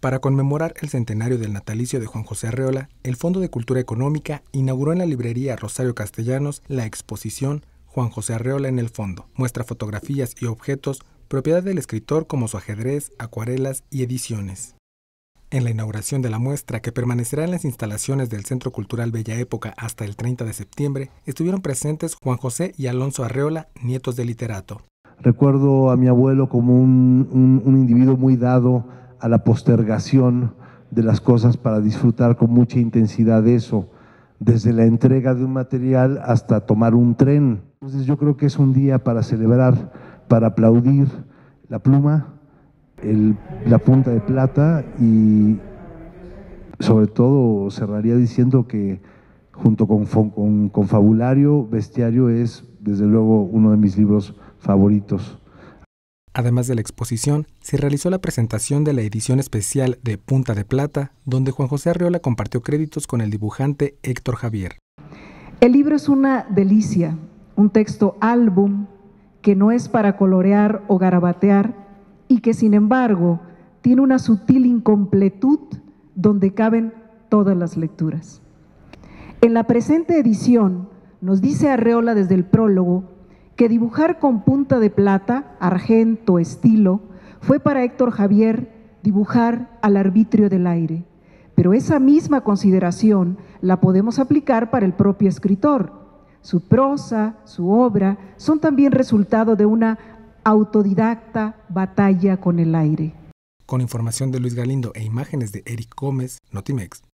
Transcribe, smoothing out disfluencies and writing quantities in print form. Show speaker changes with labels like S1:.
S1: Para conmemorar el centenario del natalicio de Juan José Arreola, el Fondo de Cultura Económica inauguró en la librería Rosario Castellanos la exposición Juan José Arreola en el Fondo. Muestra fotografías y objetos propiedad del escritor como su ajedrez, acuarelas y ediciones. En la inauguración de la muestra, que permanecerá en las instalaciones del Centro Cultural Bella Época hasta el 30 de septiembre, estuvieron presentes Juan José y Alonso Arreola, nietos del literato.
S2: Recuerdo a mi abuelo como un individuo muy dado a la postergación de las cosas para disfrutar con mucha intensidad de eso, desde la entrega de un material hasta tomar un tren. Entonces yo creo que es un día para celebrar, para aplaudir la pluma, la punta de plata, y sobre todo cerraría diciendo que junto con Confabulario, Bestiario es desde luego uno de mis libros favoritos.
S1: Además de la exposición, se realizó la presentación de la edición especial de Punta de Plata, donde Juan José Arreola compartió créditos con el dibujante Héctor Javier.
S3: El libro es una delicia, un texto álbum que no es para colorear o garabatear y que sin embargo tiene una sutil incompletud donde caben todas las lecturas. En la presente edición nos dice Arreola desde el prólogo que dibujar con punta de plata, argento, estilo, fue para Héctor Javier dibujar al arbitrio del aire, pero esa misma consideración la podemos aplicar para el propio escritor. Su prosa, su obra, son también resultado de una autodidacta batalla con el aire.
S1: Con información de Luis Galindo e imágenes de Eric Gómez, Notimex.